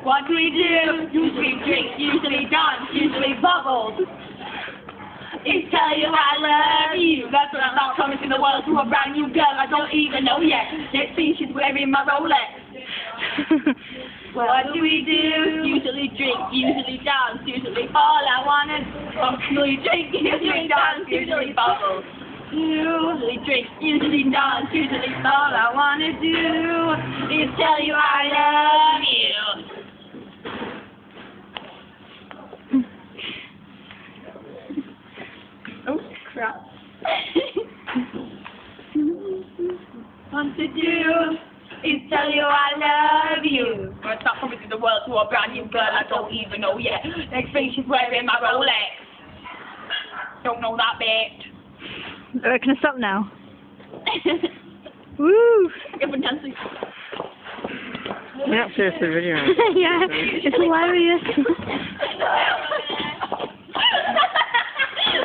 What do we do? Usually drink, usually dance, usually bubbles. It's tell you I love you. That's what I'm not promising the world to a brand new girl I don't even know yet. Let's see, she's wearing my Rolex. What do we do? Usually drink, usually dance, usually all I wanna usually drink, usually dance, usually bubbles. Usually drink, usually dance, usually all I wanna do is tell you I love you. Oh crap. Want to do is tell you I love you. I'm not promising the world to a brand new girl I don't even know yet. Next thing she's wearing my Rolex. Don't know that bit. Can I stop now? Woo! Everyone dancing. You're not seriously videoing. Yeah, it's hilarious.